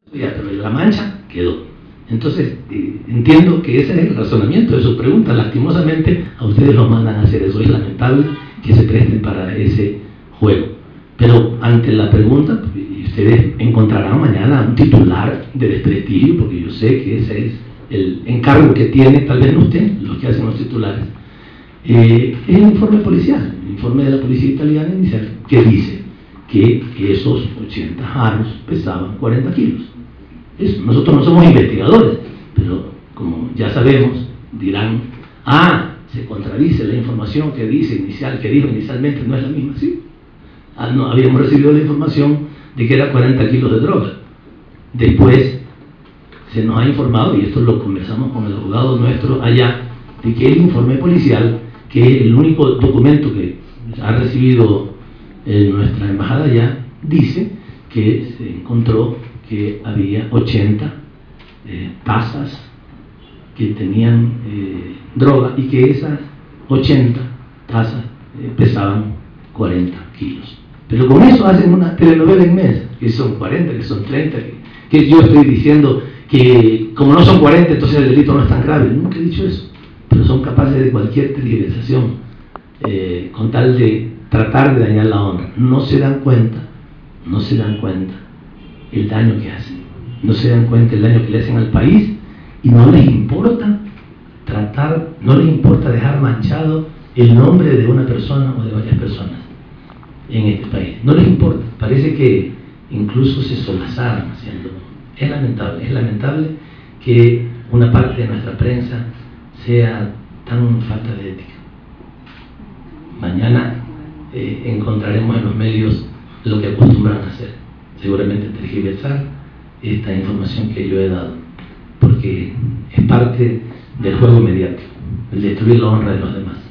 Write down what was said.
Ya, pero la mancha quedó. Entonces, entiendo que ese es el razonamiento de su pregunta. Lastimosamente, a ustedes lo mandan a hacer eso. Es lamentable que se presten para ese juego. Pero ante la pregunta, ustedes encontrarán mañana un titular de desprestigio, porque yo sé que ese es el encargo que tiene, tal vez no usted, los que hacen los titulares. Es el informe policial, el informe de la policía italiana inicial, que dice que esos 80 jarros pesaban 40 kilos. Eso, nosotros no somos investigadores, pero como ya sabemos, dirán, se contradice la información que dijo inicialmente, no es la misma, ¿sí? No, habíamos recibido la información de que era 40 kilos de droga. Después se nos ha informado, y esto lo conversamos con el abogado nuestro allá, de que el informe policial, que el único documento que ha recibido nuestra embajada allá, dice que se encontró que había 80 tazas que tenían droga y que esas 80 tazas pesaban 40 kilos. Pero con eso hacen una telenovela inmensa, que son 40, que son 30, que yo estoy diciendo que como no son 40, entonces el delito no es tan grave. Nunca he dicho eso, pero son capaces de cualquier tergiversación con tal de tratar de dañar la honra. No se dan cuenta el daño que hacen, no se dan cuenta el daño que le hacen al país, y no les importa no les importa dejar manchado el nombre de una persona o de varias personas en este país. No les importa, parece que incluso se solazaron haciendo. Es lamentable que una parte de nuestra prensa sea tan falta de ética. Mañana encontraremos en los medios lo que acostumbran a hacer, seguramente tergiversar esta información que yo he dado, porque es parte del juego mediático, el destruir la honra de los demás.